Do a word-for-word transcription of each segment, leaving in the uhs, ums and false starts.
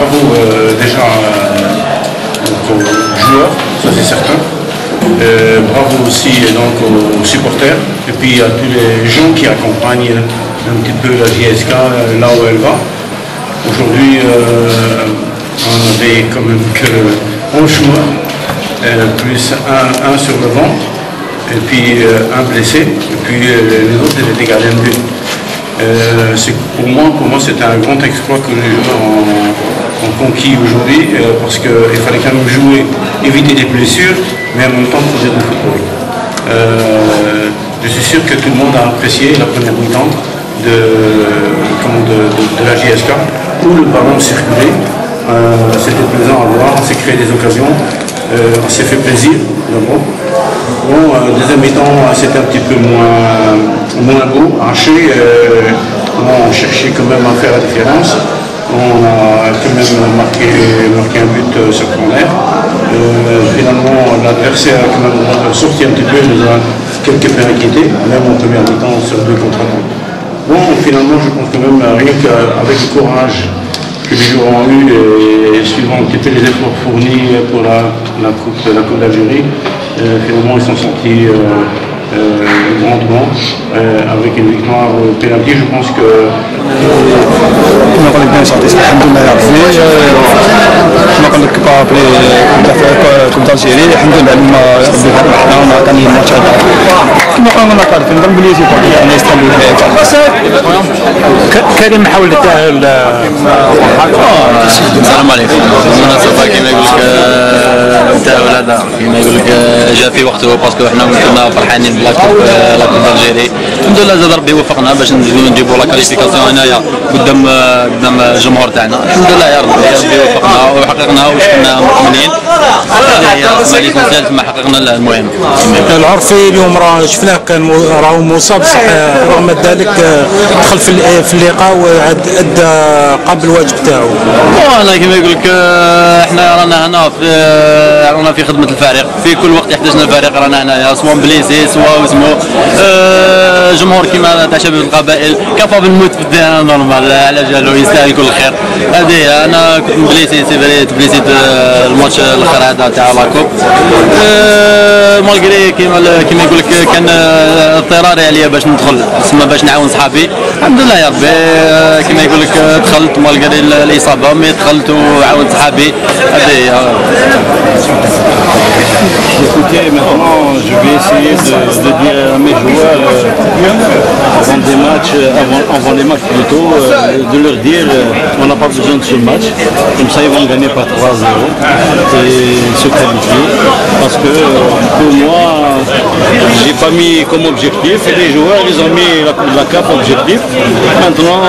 bravo euh, déjà euh, aux joueurs, ça c'est certain. Euh, bravo aussi donc aux supporters et puis à tous les gens qui accompagnent un petit peu la J S K là où elle va. Aujourd'hui, euh, on avait quand même que onze joueurs, euh, plus un, un sur le banc, et puis euh, un blessé, et puis euh, les autres étaient gardiens de but. Euh, pour moi, pour moi c'était un grand exploit que les joueurs ont, ont conquis aujourd'hui, euh, parce qu'il fallait quand même jouer, éviter des blessures, mais en même temps produire du football. Euh, je suis sûr que tout le monde a apprécié la première mi-temps de, de, de, de la J S K, où le ballon circulait. Euh, c'était plaisant à voir, on s'est créé des occasions, euh, on s'est fait plaisir d'abord. Bon, euh, deuxième mi-temps, c'était un petit peu moins, moins beau, haché. Euh, on cherchait quand même à faire la différence. On a quand même marqué, marqué un but euh, sur corner. Euh, finalement, l'adversaire a quand même sorti un petit peu, nous a quelque peu inquiété, même en première mi-temps sur deux contre-attaques. Bon, finalement, je pense quand même, rien qu'avec le courage que les joueurs ont eu et suivant un petit peu les efforts fournis pour la, la Coupe, la coupe d'Algérie, euh, finalement, ils sont sortis euh, euh, grandement euh, avec une victoire au pénalty. Je pense que كما قال لك بيان سونتي الحمد لله يا ربي كما قال لك بابري كوب دالجيري الحمد لله ما ربي فرحنا وما كان الماتش هذا كما قلنا قال كنظن بلي سيبورتي يعني يستاهلوا كريم حاول التاهل. السلام عليكم. بالمناسبة كما يقول لك التاهل هذا كما يقول لك جا في وقته باسكو حنا كنا فرحانين بلاكوب لاكوب دالجيري. الحمد لله زاد ربي وفقنا باش نزيدو نجيبو لا كاليفيكاسيون هنايا قدام قدام الجمهور تاعنا. الحمد لله يا ربي يا ربي وفقنا وحققنا واش كنا مطمئنين. هذه ليسونسيال تما حققنا المهم. العرفي اليوم راه شفناه كان راهو مصاب صح، رغم ذلك دخل في في اللقاء وعاد ادى قام بالواجب تاعو. والله كما يقول لك احنا رانا هنا في رانا في خدمه الفريق، في كل وقت يحتاجنا الفريق رانا هنايا، سواء بليسي سواء اسمه جمهور كما تاع شباب القبائل كابابل نموت في الدنيا نورمال على جالو يستاهل كل خير. هذه انا كنت بليسي سي فري بليسيت الماتش الاخر هذا تاع لاكوب مالغري كما كما يقول لك كان اضطراري عليا باش ندخل تسمى باش نعاون صحابي. الحمد لله يا ربي كما يقول لك دخلت مالغري الاصابه مي دخلت وعاونت صحابي. هذه Écoutez, maintenant je vais essayer de, de dire à mes joueurs euh, avant des matchs, avant, avant les matchs plutôt, euh, de leur dire euh, on n'a pas besoin de ce match, comme ça ils vont gagner par trois zéro et se qualifier. Parce que euh, pour moi, j'ai pas mis comme objectif et les joueurs ils ont mis la, la cape objectif. Maintenant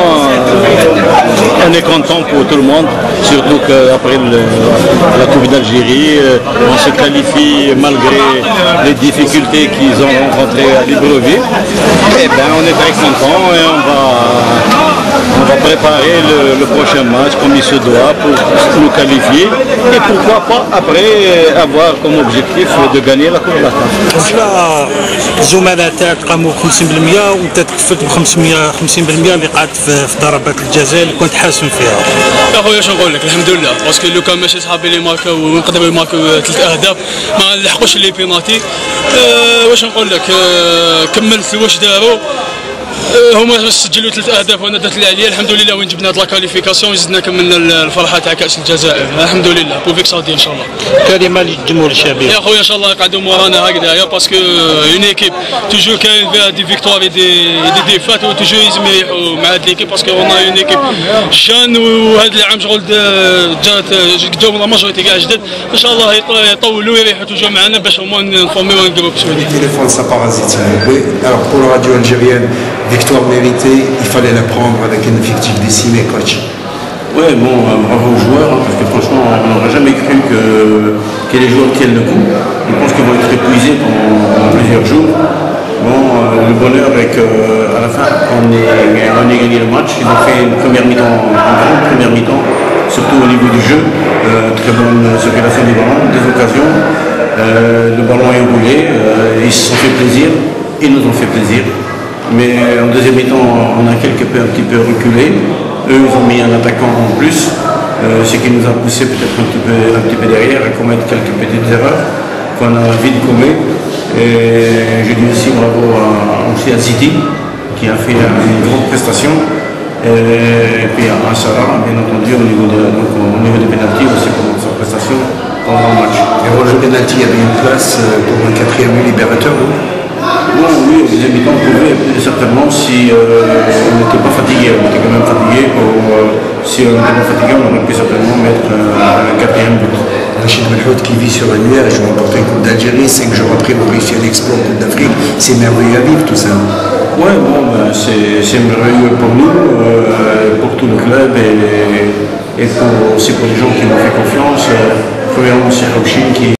euh, on est content pour tout le monde, surtout qu'après la Coupe d'Algérie, euh, on se qualifie malgré les difficultés qu'ils ont rencontrées à Libreville. Eh ben, on est très content et on va, on va préparer le, le prochain match comme il se doit pour nous qualifier et pourquoi pas après avoir comme objectif de gagner la Coupe de la واش الزملاء تاعك قاموا ب خمسين بالمئة وانت تكفلت ب خمسمئة وخمسين بالمئة اللي قعدت في ضربات الجزاء اللي كنت حاسم فيها؟ يا خويا شنو نقول لك، الحمد لله باسكو لو كان ماشي صحابي اللي ماركاو ونقدروا يماركاو ثلاث اهداف ما نلحقوش لي بينالتي. أه واش نقول لك، أه كملت واش داروا، أه هما سجلوا ثلاث اهداف وانا درت اللي عليا. الحمد لله وين جبنا هاد لا كاليفيكاسيون زدنا كملنا الفرحه تاع كاس الجزائر. الحمد لله بوفيك صادي ان شاء الله. كلمه للجمهور الشعبي يا خويا ان شاء الله يقعدوا مورانا هكذايا باسكو اون ايكيب توجور كاين فيها دي فيكتوار دي دي ديفات وتوجور لازم يريحوا مع هاد ليكيب باسكو اون اون ايكيب جان وهذا العام شغل جات جاو لا ماجوريتي كاع جدد. ان شاء الله يطولوا ويريحوا توجور معنا باش هما نفورميو ونقربوا بسهوله. téléphone ça parasite. Oui, alors pour la radio algérienne, victoire méritée, il fallait la prendre avec un effectif décimé, coach. Ouais, bon, euh, bravo aux joueurs, hein, parce que franchement, on n'aurait jamais cru que, que les joueurs tiennent le coup. Je pense qu'ils vont être épuisés pendant, pendant plusieurs jours. Bon, euh, le bonheur est qu'à la fin, on ait, on ait gagné le match. Ils ont fait une première mi-temps, une grande première mi-temps, surtout au niveau du jeu. Euh, très bonne circulation du ballon, des occasions. Euh, le ballon est roulé, euh, ils se sont fait plaisir, ils nous ont fait plaisir. Mais en deuxième mi-temps, on a quelque peu, un petit peu reculé. Eux, ils ont mis un attaquant en plus. euh, ce qui nous a poussé peut-être un petit peu, un petit peu derrière à commettre quelques petites erreurs qu'on a vite commis. Et je dis aussi bravo à, aussi à Ziti qui a fait une grande prestation. Et puis à Sarah, bien entendu, au niveau, de, donc, au niveau des pénaltys aussi pour sa prestation pendant le match. Et Roger Benalti avait une place pour un quatrième but libérateur, non? Bon, oui, au deuxième mi-temps, on pouvait certainement si euh, on n'était pas fatigué. On était quand même fatigué. Pour, euh, si on n'était pas fatigué, on aurait pu certainement mettre euh, un quatrième but. Rachid Melhoud qui vit sur la nuit, je remporté une Coupe d'Algérie, cinq jours après vous réussissez un exploit en Coupe d'Afrique, c'est merveilleux à vivre tout ça. Ouais, bon, ben, c'est merveilleux pour nous, euh, pour tout le club et, et pour, aussi pour les gens qui m'ont fait confiance. Euh, premièrement, c'est Rochin qui